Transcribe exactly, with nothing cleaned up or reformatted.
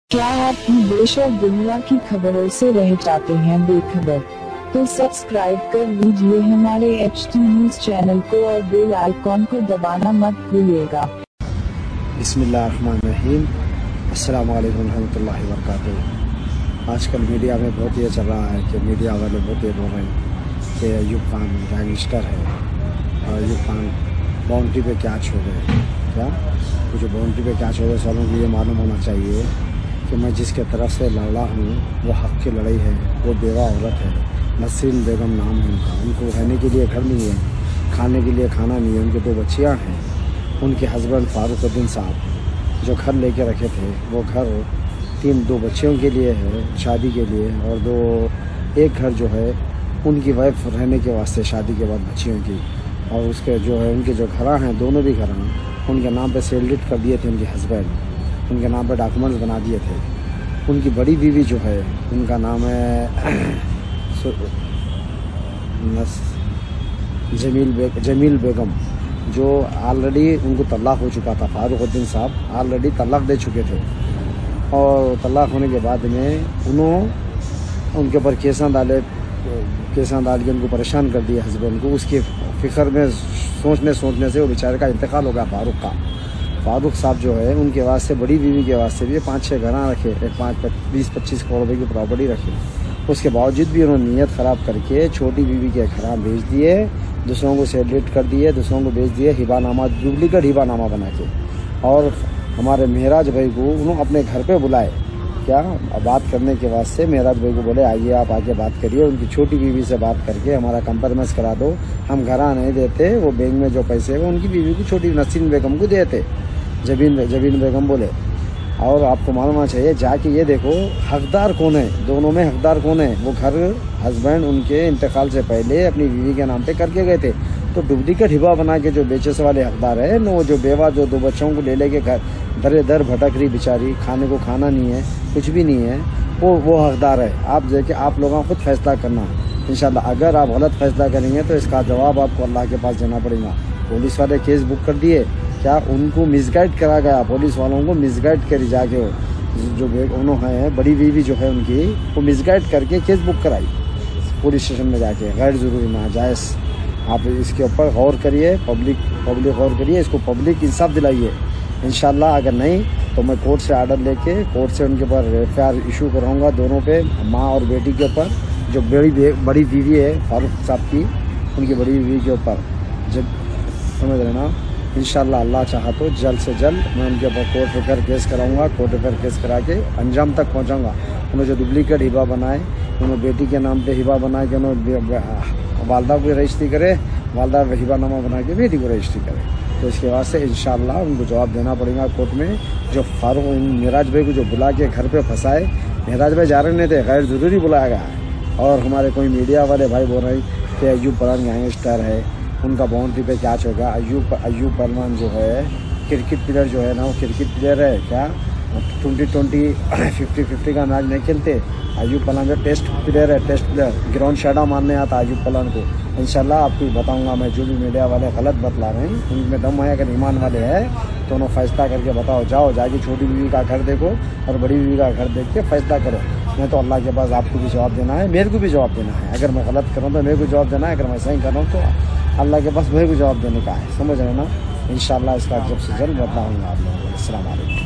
क्या आप देश और दुनिया की खबरों से रह जाते हैं बेखबर? तो सब्सक्राइब कर लीजिए हमारे एच टी न्यूज चैनल को और बेल आइकॉन को दबाना मत भूलिएगा। बिस्मिल्लाहिर्रहमानिर्रहीम। अस्सलाम वालेकुम रहमतुल्लाहि व बरकातुहू। आजकल मीडिया में बहुत ये चल रहा है कि मीडिया वाले बहुत ये बोल रहे हैं कि अयूब खान गैंगस्टर है और अयूब खान बाउंड्री पे क्या छोड़े। क्या वो जो बाउंड्री पे क्या छोड़े सालों को ये मालूम होना चाहिए कि मैं जिसके तरफ से लड़ा हूँ वो हक़ की लड़ाई है। वो बेवा औरत है, नसीम बेगम नाम है उनका। उनको रहने के लिए घर नहीं है, खाने के लिए खाना नहीं है। उनके दो बच्चियाँ हैं। उनके हस्बैंड फारूकुद्दीन साहब जो घर लेके रखे थे वो घर तीन दो बच्चियों के लिए है शादी के लिए, और दो एक घर जो है उनकी वाइफ रहने के वास्ते शादी के बाद बच्चियों की, और उसके जो है उनके जो घर हैं दोनों भी घर उनके नाम पे सेल डीड कर दिए थे। उनके हस्बैंड उनके नाम पे डॉक्यूमेंट्स बना दिए थे। उनकी बड़ी बीवी जो है उनका नाम है जमील बे, जमील बेगम, जो ऑलरेडी उनको तलाक हो चुका था। फारूकुद्दीन साहब ऑलरेडी तलाक दे चुके थे, और तलाक होने के बाद में उन्होंने उनके ऊपर केसा डाले केसा डाल के उनको परेशान कर दिया हस्बैंड को। उसकी फ़िक्र में सोचने सोचने से वो बेचारे का इंतकाल हो गया फारूक का। फारूक साहब जो है उनके वास्ते बड़ी बीवी के वास्ते भी पाँच छः घर रखे, एक पाँच बीस पच्चीस करोड़ रुपये की प्रॉपर्टी रखी। उसके बावजूद भी उन्होंने नीयत ख़राब करके छोटी बीवी के घर भेज दिए, दूसरों को सेलिब्रेट कर दिए, दूसरों को भेज दिए हिबानामा, डुप्लीकेट हिबानामा बना के। और हमारे महराज भाई को उन्होंने अपने घर पे बुलाए क्या बात करने के वास्ते। महराज भाई को बोले आइए आप आके बात करिए। उनकी छोटी बीवी से बात करके हमारा कंप्रोमाइज़ करा दो, हम घर आ नहीं देते। वो बैंक में जो पैसे वो उनकी बीवी की छोटी नसीम बेगम को देते। जबीन जबीन बेगम बोले, और आपको मालूम होना चाहिए जाके ये देखो हकदार कौन है, दोनों में हकदार कौन है। वो घर हस्बैंड उनके इंतकाल से पहले अपनी बीवी के नाम पे करके गए थे, तो डुप्लीकेट हिबा बना के जो बेचे से वाले हकदार है न, वो जो बेवा जो दो बच्चों को ले लेके घर दर दर भटक रही बेचारी, खाने को खाना नहीं है, कुछ भी नहीं है, वो वो हकदार है। आप देखिए, आप लोगों को खुद फैसला करना इंशाल्लाह। अगर आप गलत फैसला करेंगे तो इसका जवाब आपको अल्लाह के पास देना पड़ेगा। पुलिस वाले केस बुक कर दिए क्या, उनको मिसगाइड करा गया, पुलिस वालों को मिसगाइड करी जाके। वो जो उन्होंने है बड़ी बीवी जो है उनकी, वो मिसगाइड करके केस बुक कराई पुलिस स्टेशन में जाके, गैर ज़रूरी नाजायज़। आप इसके ऊपर गौर करिए, पब्लिक पब्लिक गौर करिए, इसको पब्लिक इंसाफ दिलाइए इंशाल्लाह। अगर नहीं तो मैं कोर्ट से आर्डर लेके कोर्ट से उनके ऊपर एफ आई आर इशू कराऊँगा, दोनों पे, माँ और बेटी के ऊपर। जो बड़ी बड़ी बीवी है फारूक साहब की, उनकी बड़ी बीवी के ऊपर, जब समझ रहे ना, इंशाल्लाह अल्लाह चाहा तो जल्द से जल्द मैं उनके ऊपर कोर्ट रिफेयर केस कराऊंगा। कोर्ट रिफेयर केस करा के अंजाम तक पहुंचाऊंगा। उन्होंने जो डुप्लीकेट हिबा बनाए, उन्होंने बेटी के नाम पे हिबा बनाए कि उन्होंने वालदा को रजिस्ट्री करे, वालदा हिबा नामा बना के बेटी को रजिस्ट्री करे। तो इसके वास्ते इंशाल्लाह उनको जवाब देना पड़ेगा कोर्ट में। जो फारूक महराज भाई को जो बुला के घर पे फंसाए, महराज भाई जा रहे नहीं थे, गैर ज़रूरी बुलाया गया है। और हमारे कोई मीडिया वाले भाई बोल रहे हैं कि अयूब पठान गैंगस्टर है, उनका बाउंड्री पे क्या होगा। अयूब अयूब पठान जो है क्रिकेट प्लेयर जो है ना, वो क्रिकेट प्लेयर है क्या, ट्वेंटी ट्वेंटी फिफ्टी फिफ्टी का मैच नहीं खेलते। अयूब पठान जो टेस्ट प्लेयर है, टेस्ट प्लेयर, ग्राउंड शेडा मारने आता अयूब पठान को। इंशाल्लाह आपको बताऊंगा मैं, जो भी मीडिया वाले गलत बतला रहे हैं उनमें दम है। अगर ईमान वाले हैं तो उन्होंने फैसला करके बताओ, जाओ जाके छोटी बीवी का घर देखो और बड़ी बीवी का घर देख के फैसला करो। नहीं तो अल्लाह के पास आपको भी जवाब देना है, मेरे को भी जवाब देना है। अगर मैं गलत कर रहा हूँ तो मेरे को जवाब देना है, अगर मैं सही कर रहा हूँ तो अल्लाह के पास मेरे को जवाब देने का है। समझ रहे ना, इंशाल्लाह इसका जब से जल्द बदला होगा आप लोगों को। अस्सलाम वालेकुम।